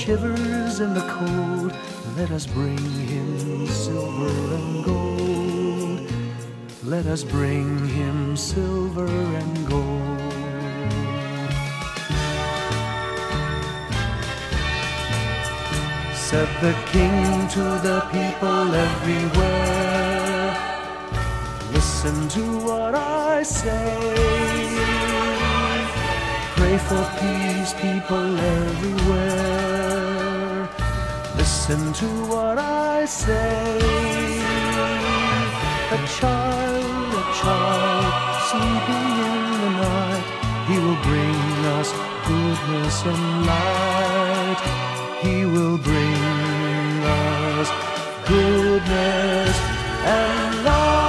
shivers in the cold, let us bring him silver and gold. Let us bring him silver and gold. Said the king to the people everywhere, listen to what I say. Pray for peace, people everywhere. Listen to what I say. A child sleeping in the night, he will bring us goodness and light. He will bring us goodness and light.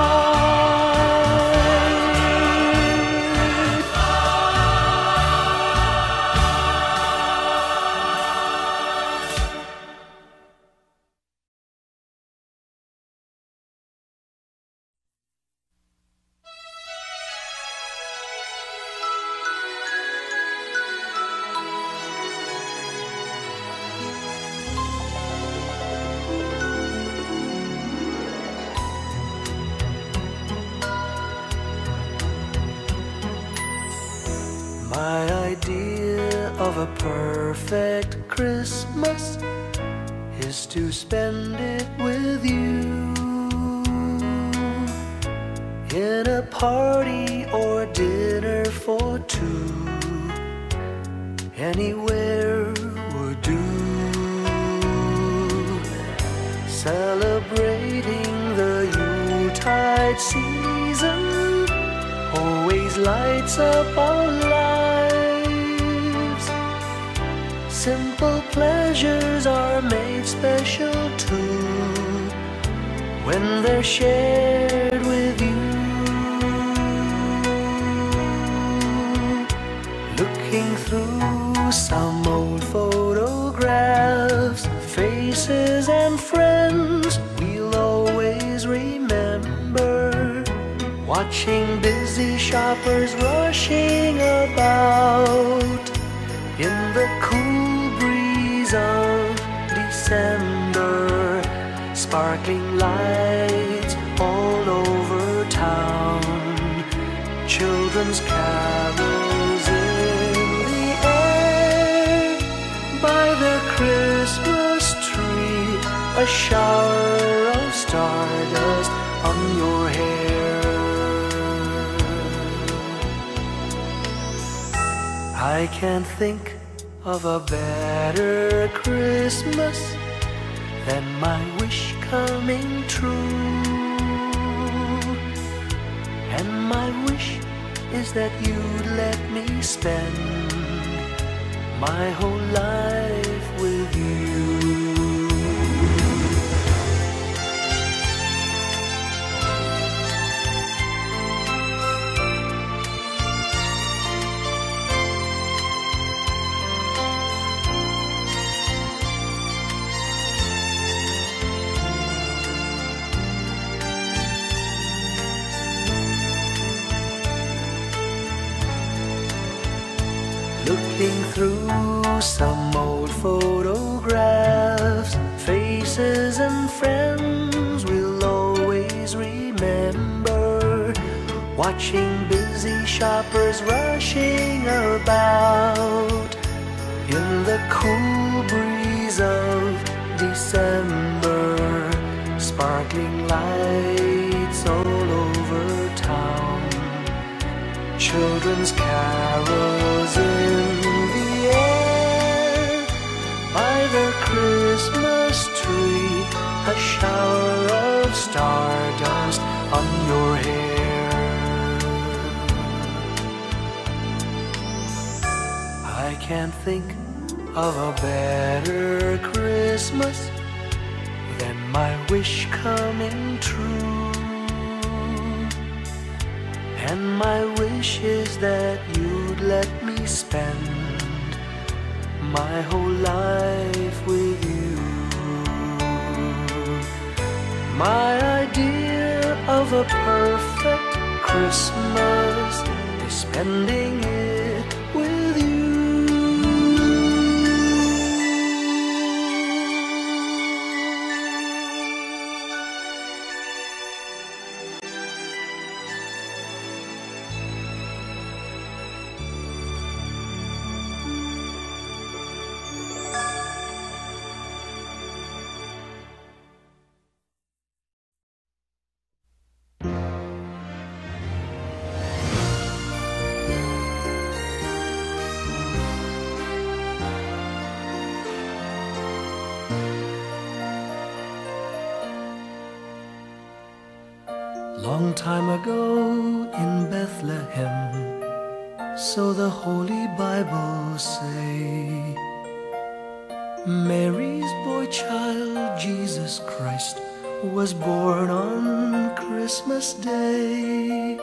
My idea of a perfect Christmas is to spend it with you, in a party or dinner for two. Anywhere would do. Celebrating the Yuletide season always lights up our lives. Simple pleasures are made special too when they're shared with you. Looking through some old photographs, faces and friends we'll always remember. Watching busy shoppers rushing about in the cool breeze of December. Sparkling lights all over town, children's carols in the air. By the Christmas tree, a shower of stardust on your hair. I can't think of a better Christmas than my wish coming true. And my wish is that you'd let me spend my whole life with you. Looking through some old photographs, faces and friends we'll always remember. Watching busy shoppers rushing about in the cool breeze of December. Sparkling lights all over town, children's carols in the air. By the Christmas tree, a shower of stardust on your hair. I can't think of a better Christmas than my wish coming true. And my wish is that you'd let me spend my whole life with you. My idea of a perfect Christmas is spending it with you. Long time ago in Bethlehem, so the Holy Bible say, Mary's boy child, Jesus Christ, was born on Christmas Day.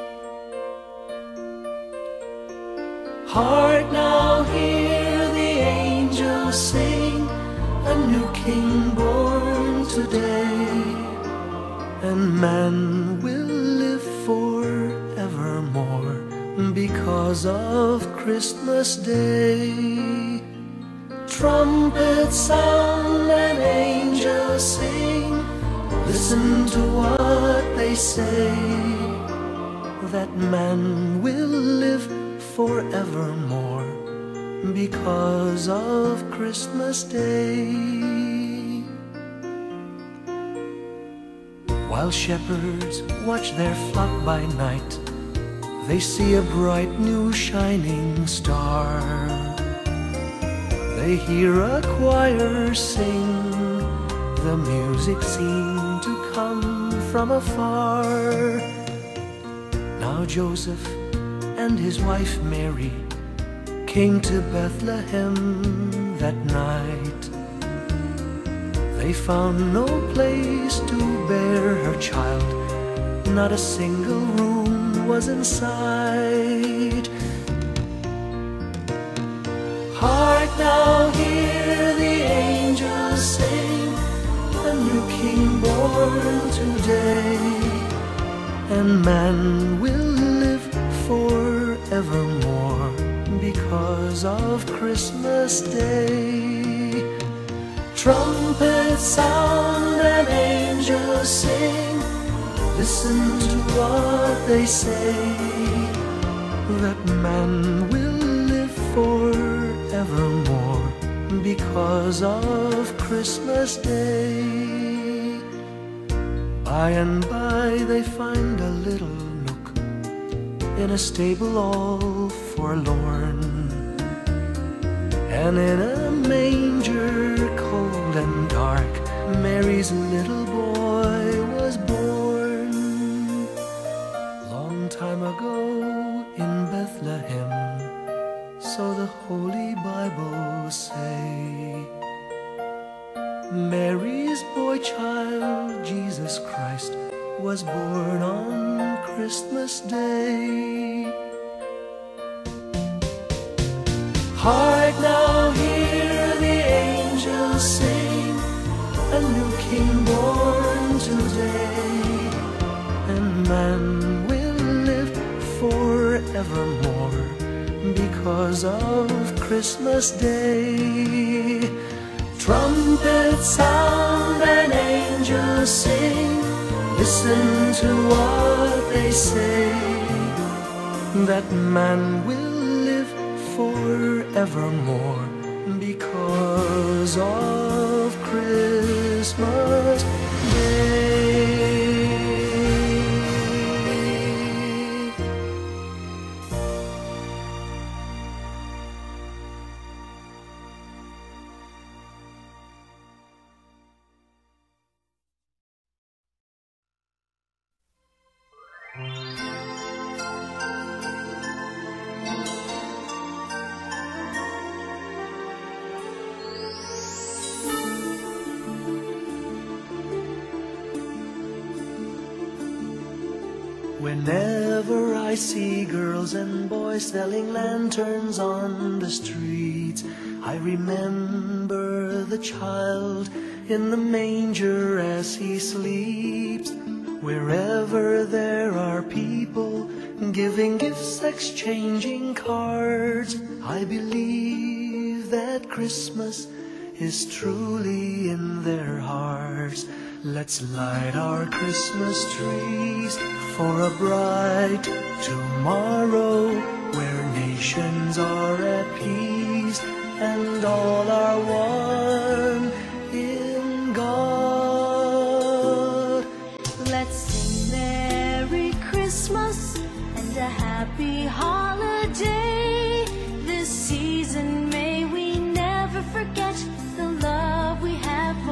Hark now, hear the angels sing, a new King born today, and man will live forevermore because of Christmas Day. Trumpets sound and angels sing, listen to what they say, that man will live forevermore because of Christmas Day. While shepherds watch their flock by night, they see a bright new shining star. They hear a choir sing, the music seemed to come from afar. Now Joseph and his wife Mary came to Bethlehem that night. They found no place to bear her child, not a single room was in sight. Hark now, hear the angels sing, a new King born today, and man will live forevermore because of Christmas Day. Trumpets sound and angels sing, listen to what they say, that man will live forevermore because of Christmas Day. By and by they find a little nook in a stable all forlorn, and in a manger cold and dark, Mary's little boy was born. Long time ago in Bethlehem, so the Holy Bible say, Mary's boy child, Jesus Christ, was born on Christmas Day. Hark now, hear the angels sing, a new King born today, and man will live forevermore because of Christmas Day. Trumpets sound and angels sing, listen to what they say, that man will live forevermore because of Christmas Day. Whenever I see girls and boys selling lanterns on the streets, I remember the child in the manger as he sleeps. Wherever there are people giving gifts, exchanging cards, I believe that Christmas is truly in their hearts. Let's light our Christmas trees for a bright tomorrow, where nations are at peace and all are one in God. Let's sing Merry Christmas and a happy holiday. This season may we never forget the love we have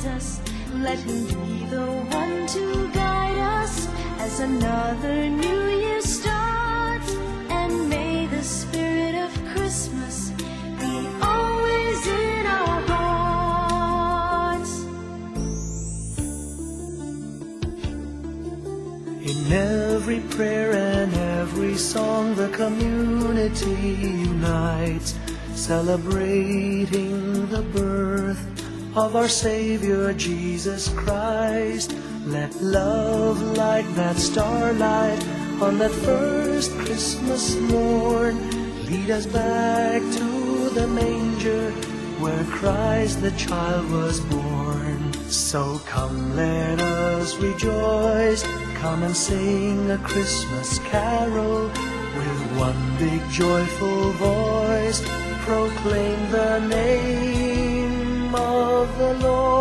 Jesus. Let him be the one to guide us as another new year starts. And may the spirit of Christmas be always in our hearts. In every prayer and every song, the community unites, celebrating the birth of our Savior Jesus Christ. Let love like that starlight on that first Christmas morn lead us back to the manger where Christ the child was born. So come, let us rejoice, come and sing a Christmas carol with one big joyful voice. Proclaim the name of the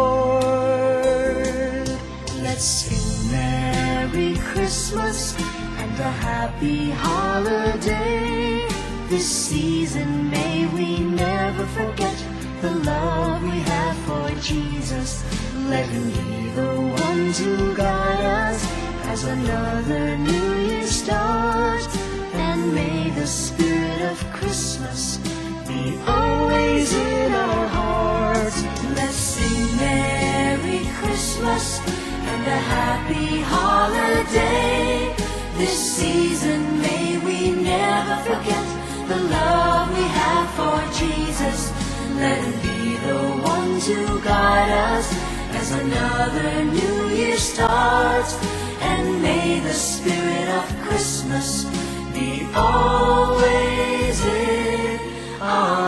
Lord. Let's sing Merry Christmas and a happy holiday. This season may we never forget the love we have for Jesus. Let him be the one to guide us as another new year starts. And may the spirit of Christmas be always in our hearts. Let's sing Merry Christmas and a happy holiday. This season may we never forget the love we have for Jesus. Let him be the one to guide us as another new year starts. And may the spirit of Christmas be always in our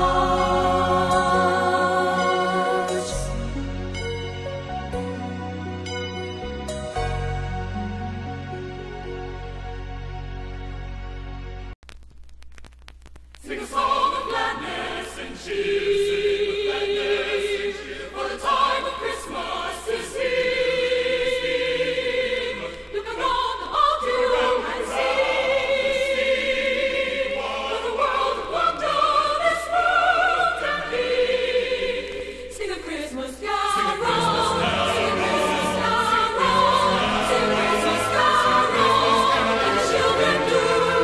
hearts. Sing a song of gladness and cheer. Sing of gladness and cheer. For the time of Christmas is here. Look around about you and see what a world of wonder this world can be. Sing a Christmas carol. Sing a Christmas carol. Sing a Christmas carol. And the children do.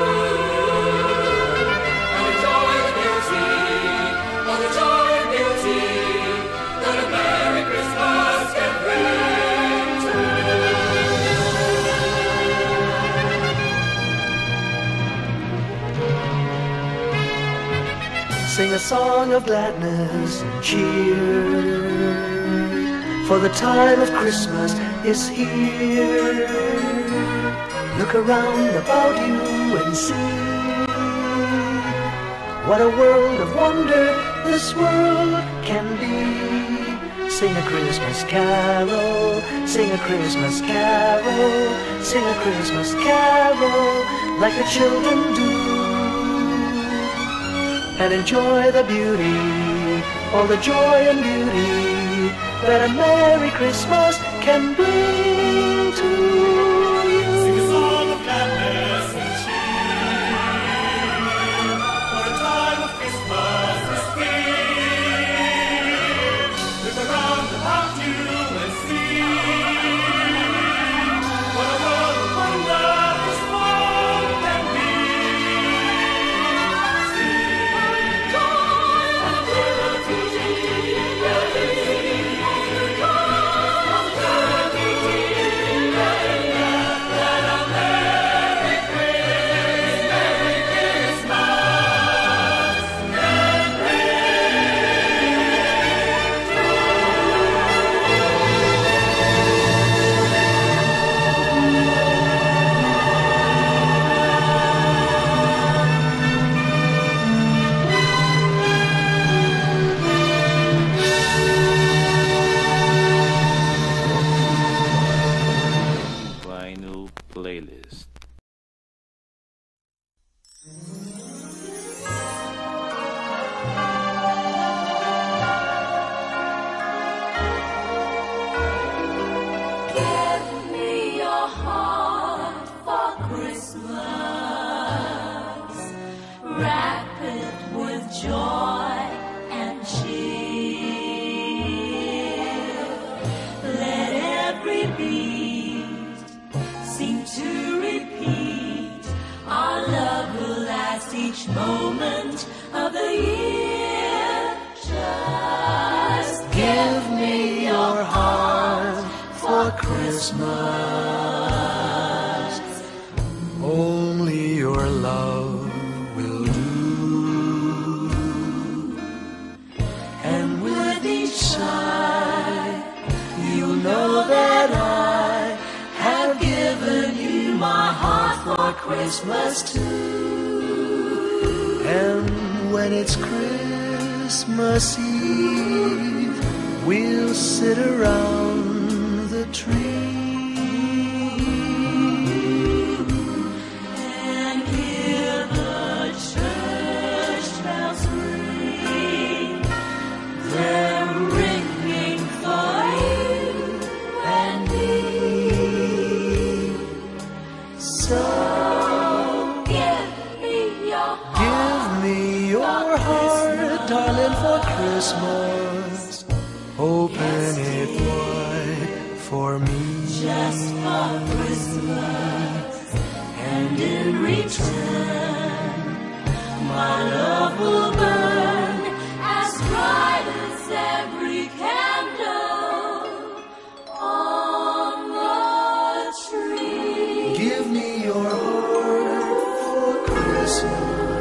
And the joy and beauty, oh the joy and beauty that a Merry Christmas can bring to Sing a song of gladness and cheer, for the time of Christmas is here. Look around about you and see what a world of wonder this world can be. Sing a Christmas carol, sing a Christmas carol, sing a Christmas carol like the children do. And enjoy the beauty, all the joy and beauty that a Merry Christmas can bring to you. Sing a song of gladness and cheer, for the time of Christmas is here. Look around about you and see what a world of wonder this world can be. Sing each moment of the year. Just give me your heart for Christmas. Only your love will do. And with each sigh, you know that I have given you my heart for Christmas too. And when it's Christmas Eve, we'll sit around the tree and hear the church bells ring. They're ringing for you and me. So give me your heart. Give me your heart, darling, for Christmas. Open it wide for me. Just for Christmas, and in return, my love will burn as bright as every candle on the tree. Give me your heart for Christmas.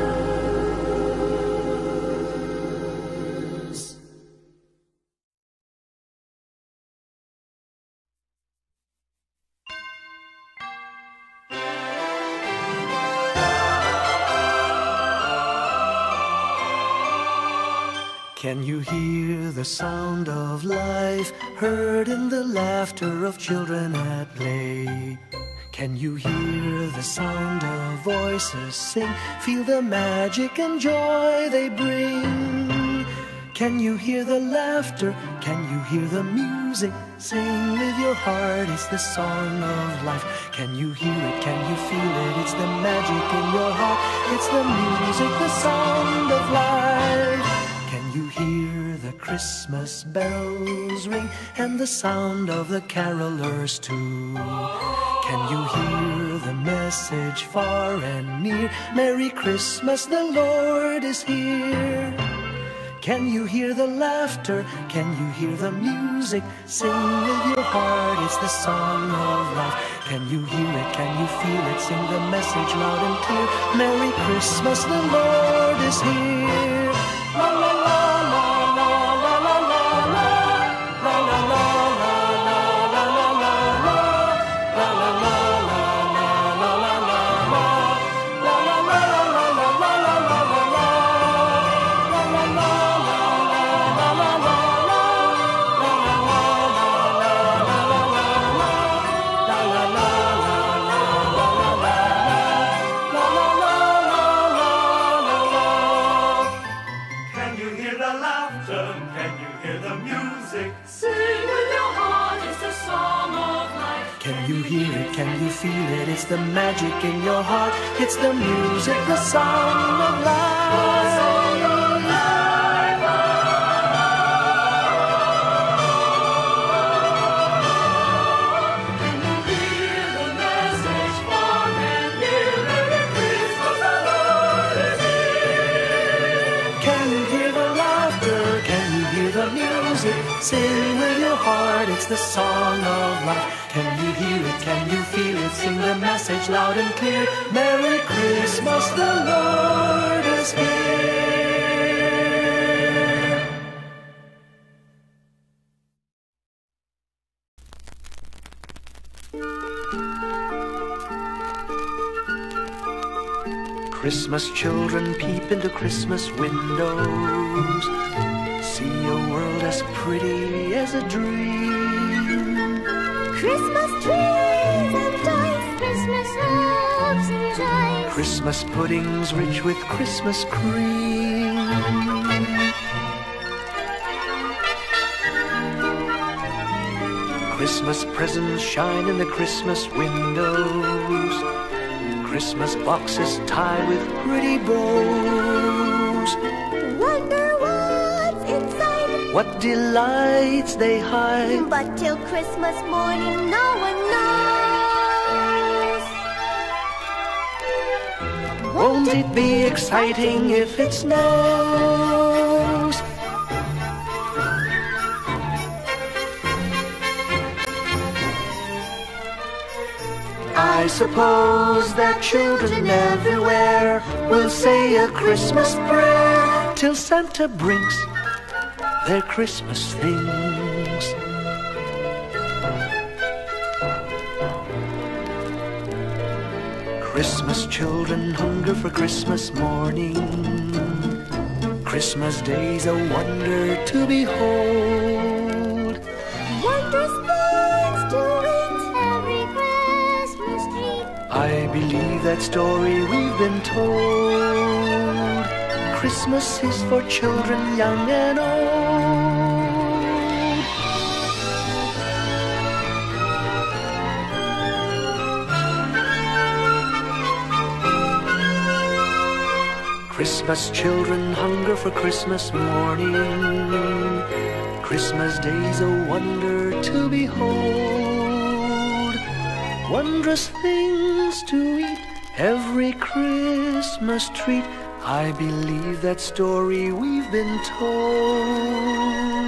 Can you hear the sound of life heard in the laughter of children at play? Can you hear the sound of voices sing? Feel the magic and joy they bring. Can you hear the laughter? Can you hear the music? Sing with your heart, it's the song of life. Can you hear it? Can you feel it? It's the magic in your heart. It's the music, the sound of life. Can you hear the Christmas bells ring and the sound of the carolers too? Can you hear the message far and near? Merry Christmas, the Lord is here. Can you hear the laughter? Can you hear the music? Sing with your heart, it's the song of life. Can you hear it? Can you feel it? Sing the message loud and clear. Merry Christmas, the Lord is here. La la la la la la la la la la la la la la la la la la la Can you feel it? It's the magic in your heart. It's the music, the sound of life. Can you hear the message far and near? Merry Christmas, the Lord is here. Can you hear the laughter? Can you hear the music? Sing with your heart, it's the song of life. Can you hear it? Can you feel it? Sing the message loud and clear. Merry Christmas, the Lord is here. Christmas children peep into Christmas windows, see a world as pretty as a dream. Christmas trees and toys, Christmas hopes and joys, Christmas puddings rich with Christmas cream. Christmas presents shine in the Christmas windows, Christmas boxes tied with pretty bows. Wonder what's inside, what delights they hide, but till Christmas morning no one knows. Won't it be exciting if it snows? I suppose that children everywhere will say a Christmas prayer till Santa brings their Christmas things. Christmas children hunger for Christmas morning. Christmas day's a wonder to behold. Wondrous things to eat every Christmas tree. I believe that story we've been told. Christmas is for children young and old. Christmas children hunger for Christmas morning. Christmas day's a wonder to behold. Wondrous things to eat, every Christmas treat. I believe that story we've been told.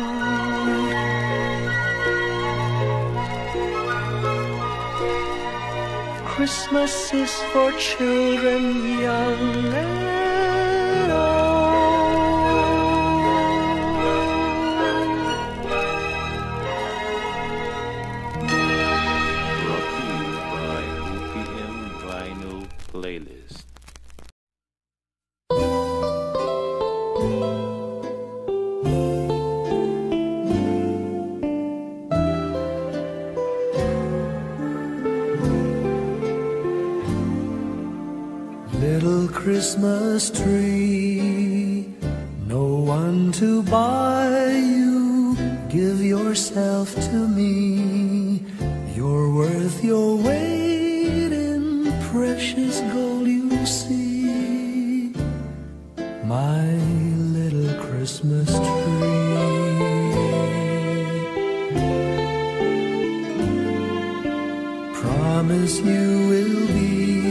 Christmas is for children young and old. Brought to you by OPM Vinyl Playlist. Little Christmas tree, no one to buy you. Give yourself to me. You're worth your weight in precious gold, you see. My little Christmas tree. Promise you will be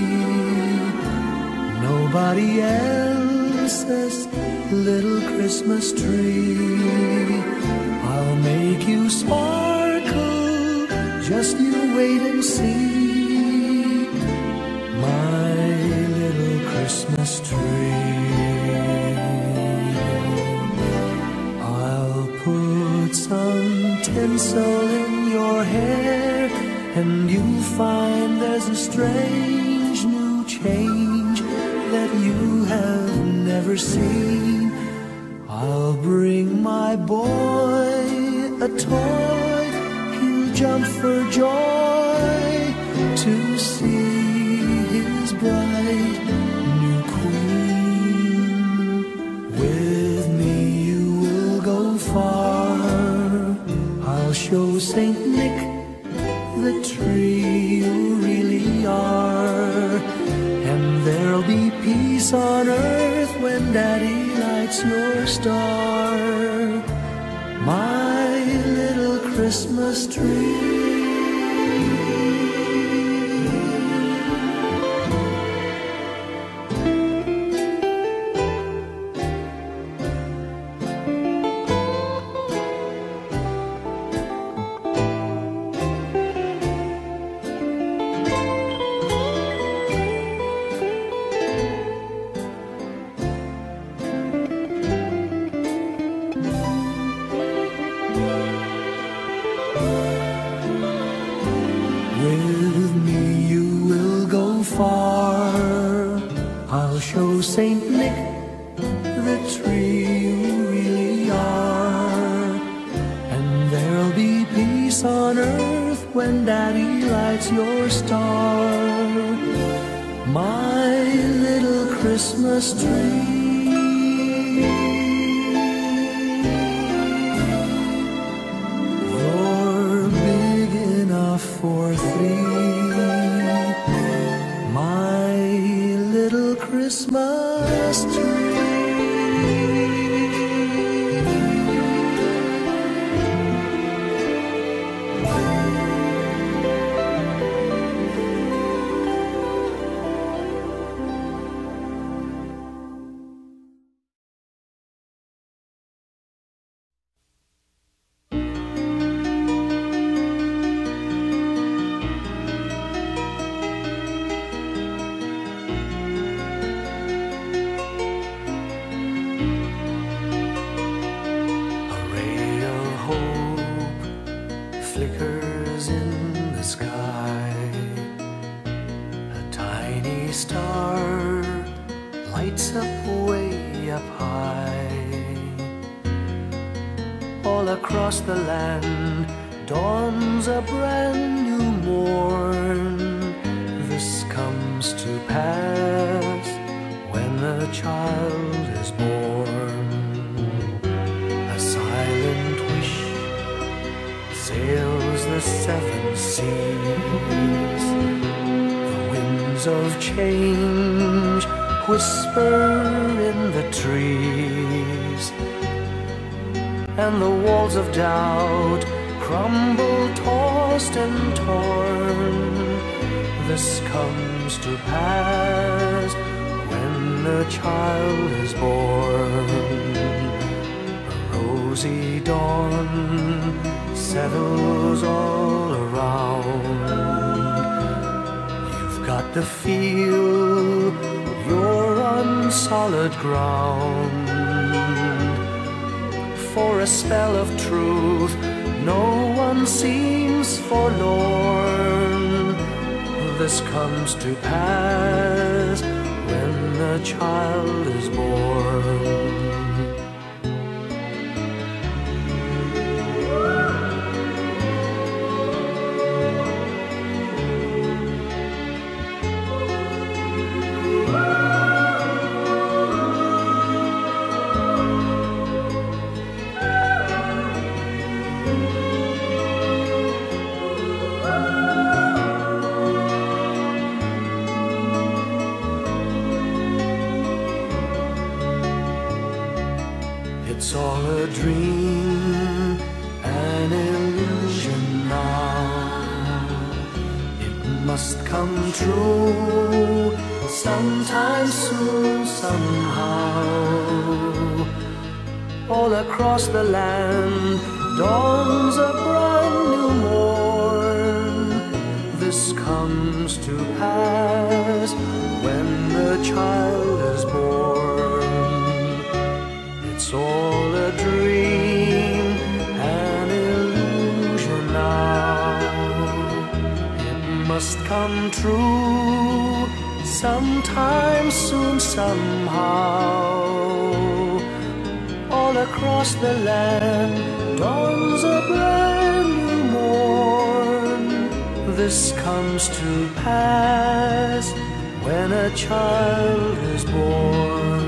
nobody else's little Christmas tree. I'll make you sparkle, just you wait and see. My little Christmas tree. I'll put some tinsel in your hair, and you'll find there's a strange new change that you have never seen. I'll bring my boy a toy, he'll jump for joy to see his bright new queen. With me you will go far. I'll show Saint Nick the tree you really are. And there'll be peace on earth when Daddy lights your star. My little Christmas tree. With me you will go far. I'll show Saint Nick the tree you really are. And there'll be peace on earth when Daddy lights your star. My little Christmas tree. You're big enough for three. My little Christmas tree. flickers in the sky. A tiny star lights up way up high. All across the land dawns a brand new morn. This comes to pass when a child is born. A silent wish sails the seven seas. The winds of change whisper in the trees, and the walls of doubt crumble, tossed and torn. This comes to pass when a child is born. A rosy dawn settles all around. You've got to feel you're on solid ground. For a spell of truth, no one seems forlorn. This comes to pass when a child is born. It's all a dream, an illusion now. It must come true sometime soon, somehow. All across the land dawns a brand new morn. This comes to pass when the child is born. It's all a dream, an illusion now. It must come true sometime soon, somehow. All across the land dawns a brand new morn. This comes to pass when a child is born.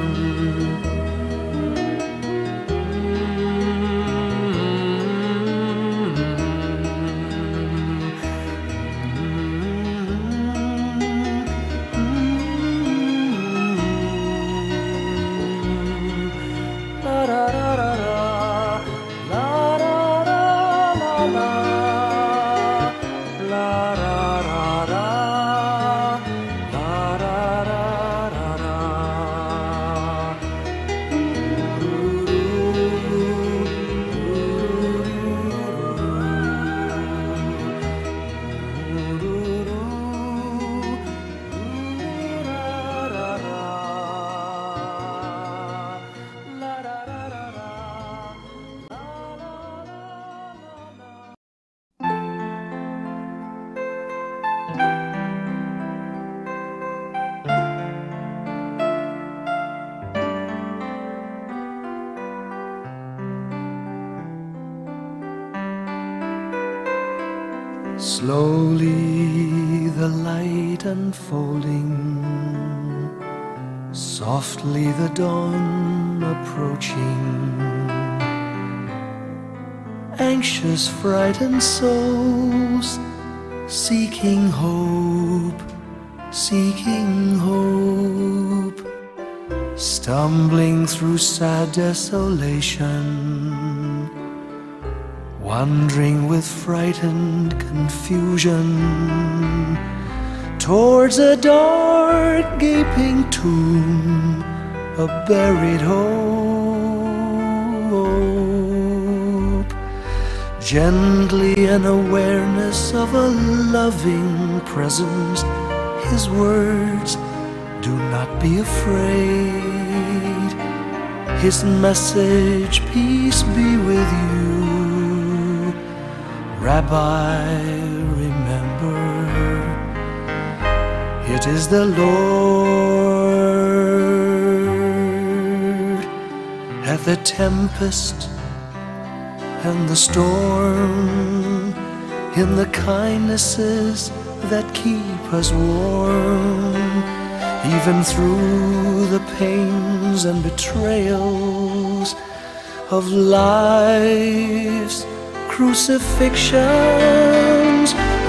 Slowly the light unfolding, softly the dawn approaching. Anxious, frightened souls seeking hope, seeking hope. Stumbling through sad desolation, wandering with frightened confusion towards a dark gaping tomb, a buried hope. Gently an awareness of a loving presence, His words, do not be afraid. His message, peace be with you. Rabbi, remember, it is the Lord. At the tempest and the storm, in the kindnesses that keep us warm, even through the pains and betrayals of life's crucifixions.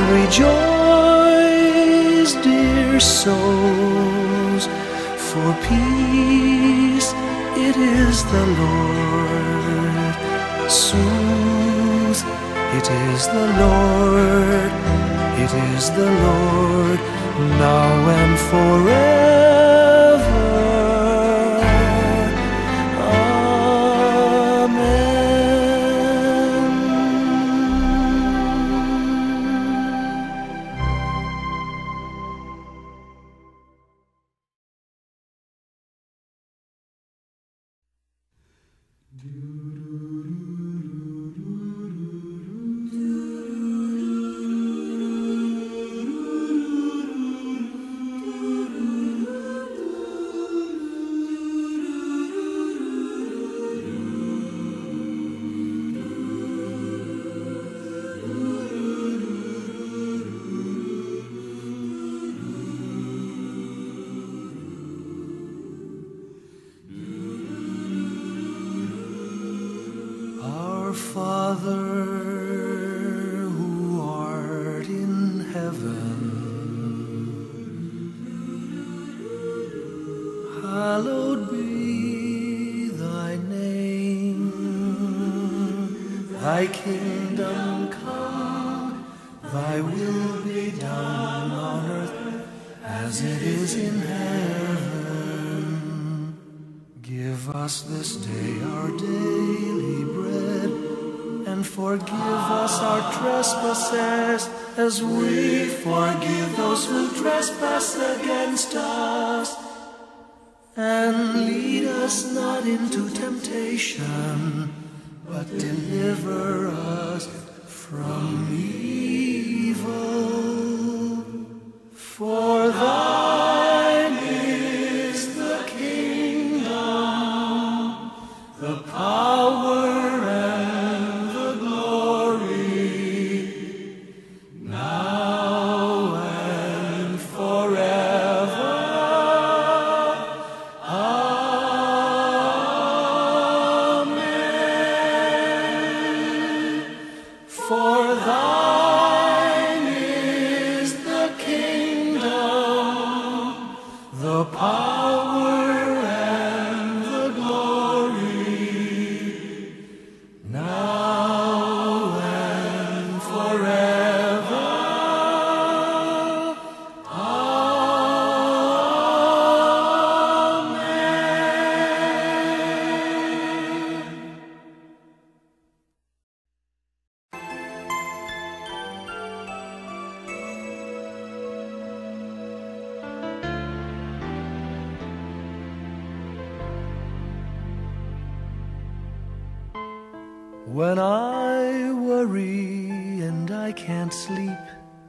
Rejoice, dear souls, for peace it is the Lord. Sooth, it is the Lord, it is the Lord, now and forever. Amen. Father, who art in heaven, hallowed be thy name. Thy kingdom come, thy will be done on earth as it is in heaven. Give us this day our daily bread, and forgive us our trespasses, as we forgive those who trespass against us. And lead us not into temptation, but deliver us from evil. For thine is the kingdom, the power, when I worry and I can't sleep,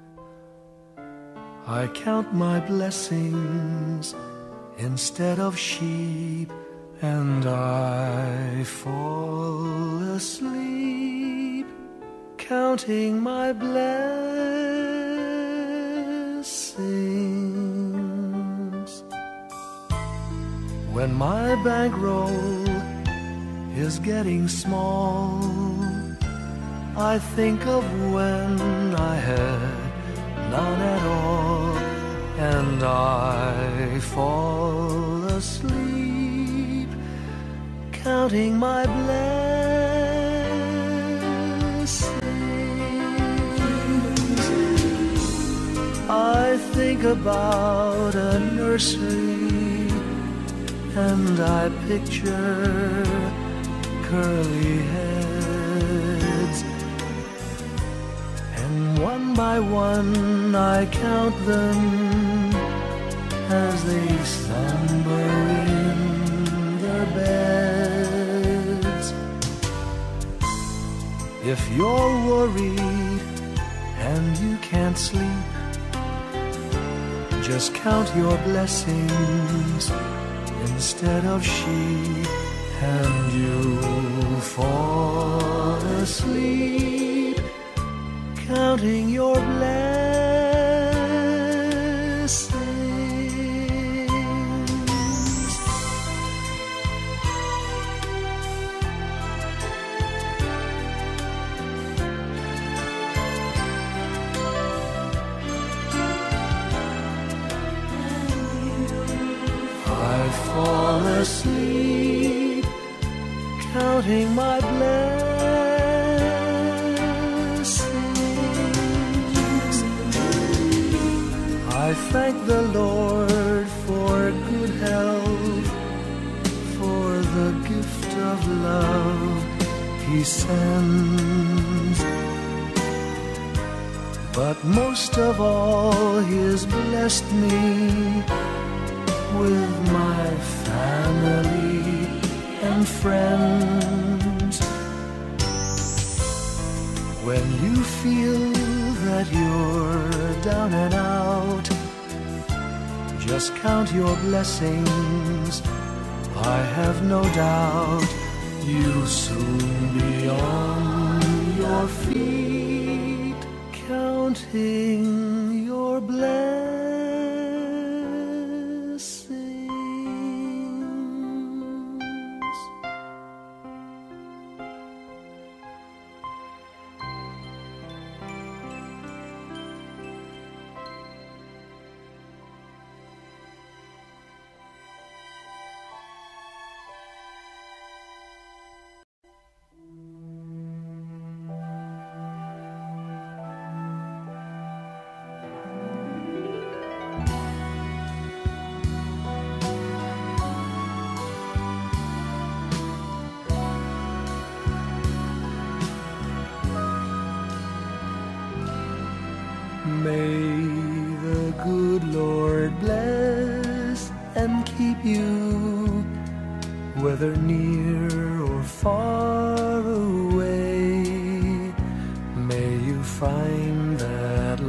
I count my blessings instead of sheep, and I fall asleep counting my blessings. When my bankroll is getting small, I think of when I had none at all, and I fall asleep counting my blessings. I think about a nursery, and I picture curly heads, and one by one I count them as they slumber in their beds. If you're worried and you can't sleep, just count your blessings instead of sheep, and you'll fall asleep counting your blessings. I fall asleep counting my blessings. I thank the Lord for good health, for the gift of love He sends. But most of all, He has blessed me with my family and friends. When you feel that you're down and out, just count your blessings. I have no doubt you'll soon be on your feet, counting your blessings. May the good Lord bless and keep you, whether near or far away. May you find that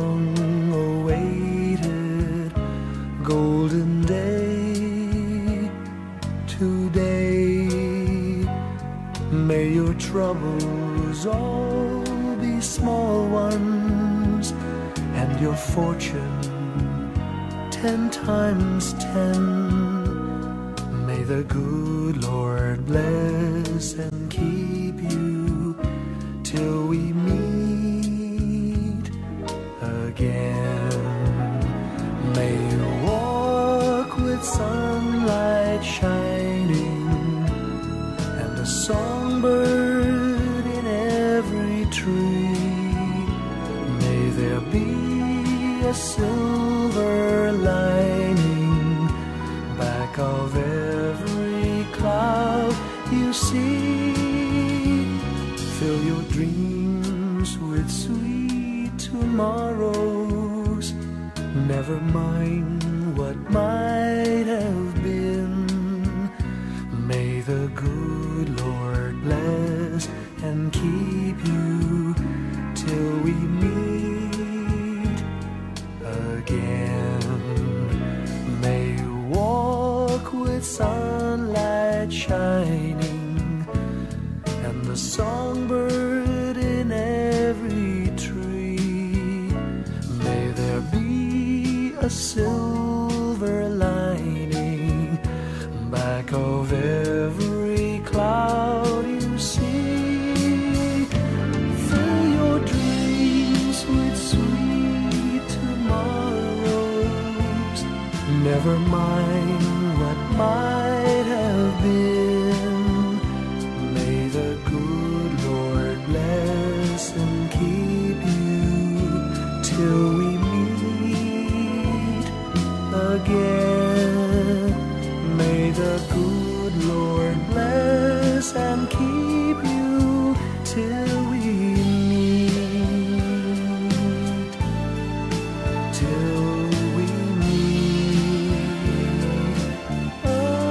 long-awaited golden day today. May your troubles all be small ones, and your fortune 10 times 10. May the good Lord bless and keep you till we meet again. May you walk with sunlight shining and a songbird in every tree. May there be a silver lining back of every cloud you see. Fill your dreams with sweet tomorrows. Never mind what might have been. May the good Lord bless and keep you till we meet again. May you walk with sunlight shining and the songbird in every tree. May there be a silver lining back of every cloud you see. Fill your dreams with sweet tomorrows. Never mind what might have been. May the good Lord bless and keep you till we meet again. May the good Lord bless and keep you till we meet, till we meet again.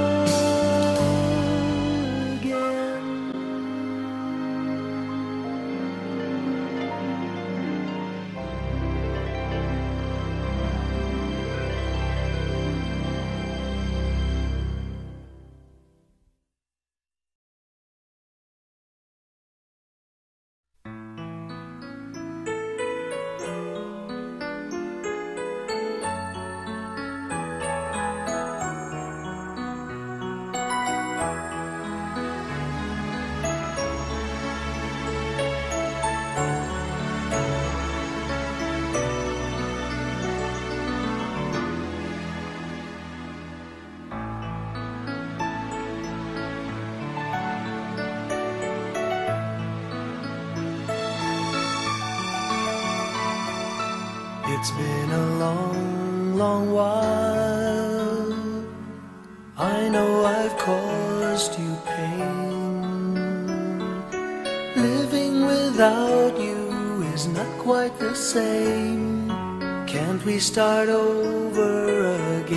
It's been a long, long while. I know I've caused you pain. Living without you is not quite the same. Can't we start over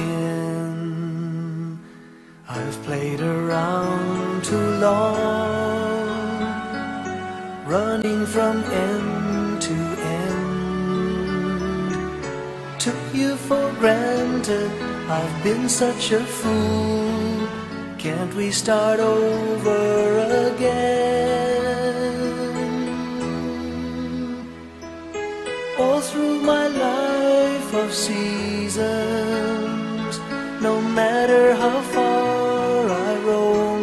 again? I've played around too long, running from end to end. Took you for granted, I've been such a fool. Can't we start over again? All through my life of seasons, no matter how far I roam,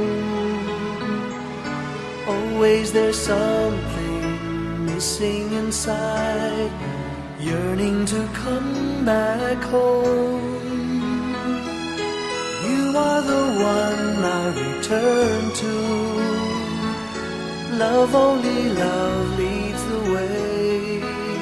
always there's something missing inside, yearning to come back home. You are the one I return to. Love, only love leads the way.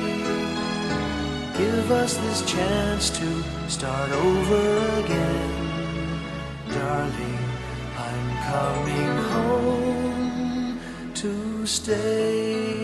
Give us this chance to start over again. Darling, I'm coming home to stay.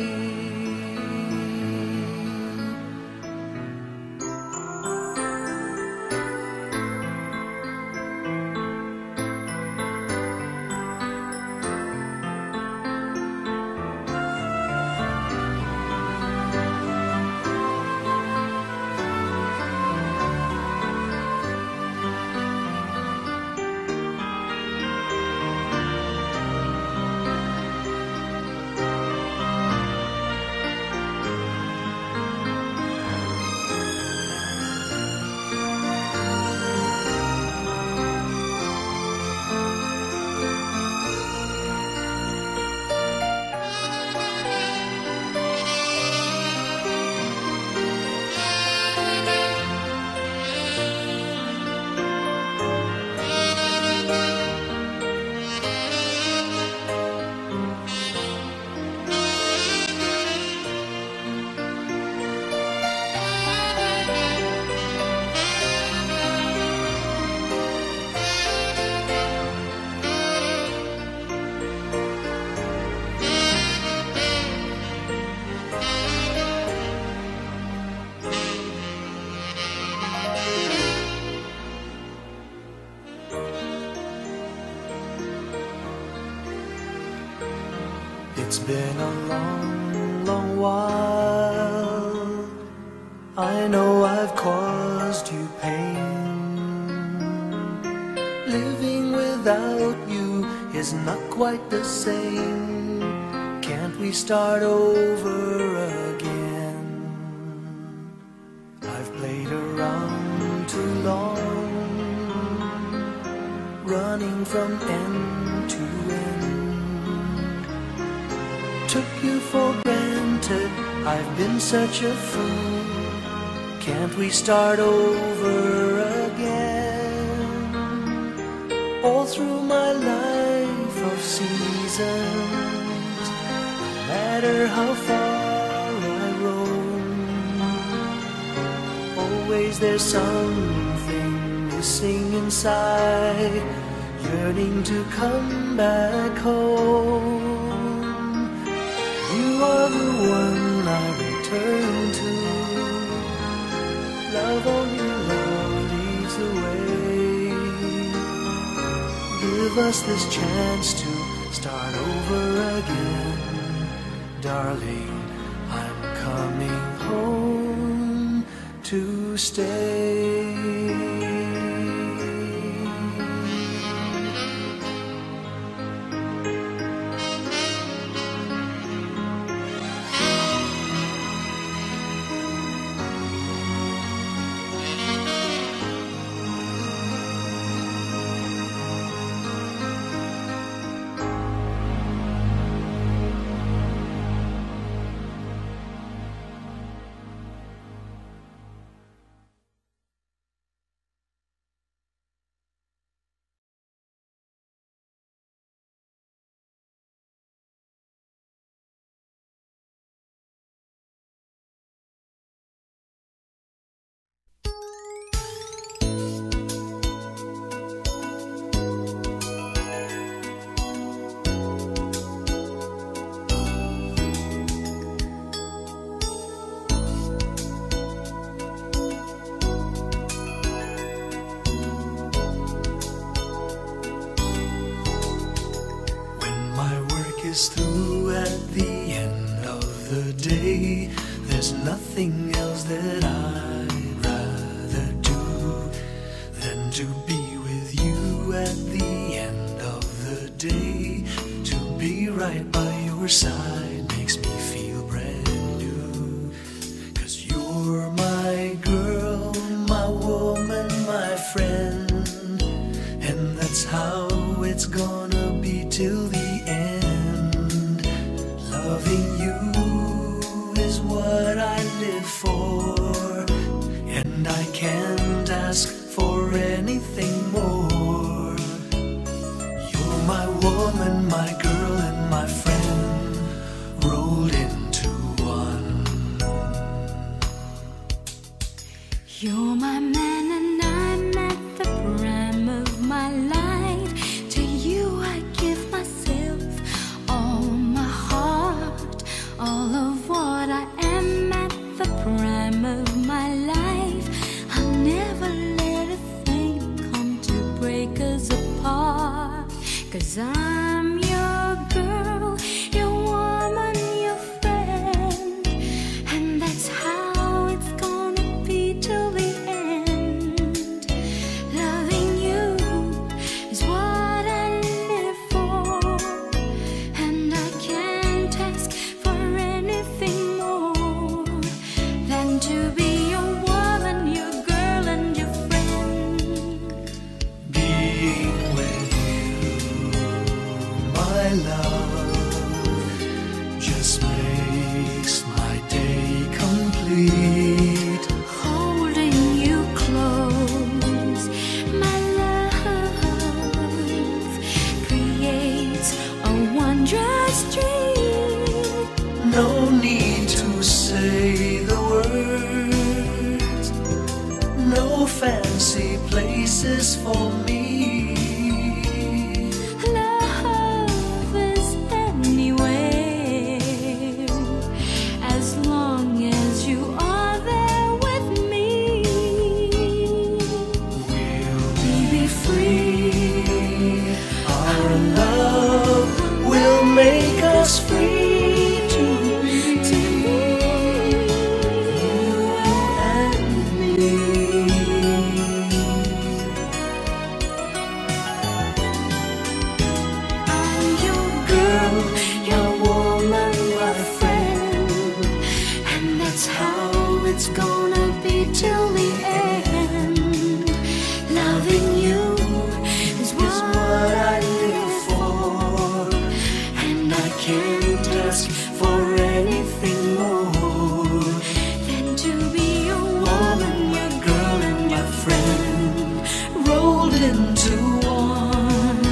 It's been a long, long while. I know I've caused you pain. Living without you is not quite the same. Can't we start over again? I've played around too long, running from end to end. Took you for granted, I've been such a fool. Can't we start over again? All through my life of seasons, no matter how far I roam, always there's something missing inside, yearning to come back home. You are the one I return to. Love, only love leads the way. Give us this chance to start over again. Darling, I'm coming home to stay. is through at the end of the day, there's nothing else that I'd rather do than to be with you at the end of the day. To be right by your side makes me feel brand new. 'Cause you're my girl, my woman, my friend, and that's how it's gonna be till the end. Loving you is what I live for, and I can't ask for anything more. You're my woman, my girl, and my friend, rolled into one. You're my man and I'm at the prime of my life. To you I give myself, all my heart, all of what I am at the prime of my life. I'll never let a thing come to break us apart. 'Cause I'm your girl, your woman, your friend, and that's how it's gonna be till the end. Loving you is what I live for, and I can't ask for anything more than to be your woman, your girl, and your friend. Being with you, my love, just makes my day complete. Holding you close, my love, creates a wondrous dream. No need to say the words, no fancy places for me. Love is anywhere, as long as you are there with me. We'll be free, our love will make us free to be you and me. I'm your girl, your woman, my friend, and that's how it's gonna be till the end. Loving you is what I live for, and I can't ask for anything more than to be your woman, your girl, and your friend, rolled into one.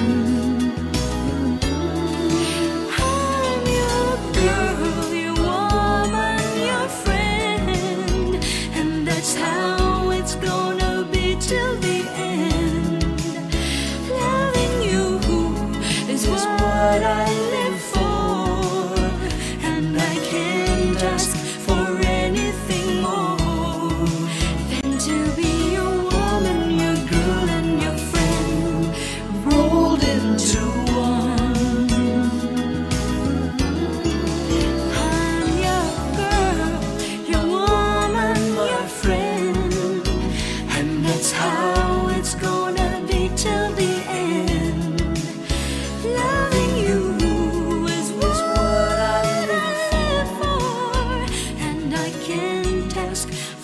I'm your girl, your woman, your friend, and that's how it's gonna be till the end. Loving you is what I live for, and I can't ask for anything more than to be your woman, your girl, and your friend, rolled into one. I'm your girl, your woman, your friend, and that's how it's gonna be till the end. Loving you is what I live for, and I can't ask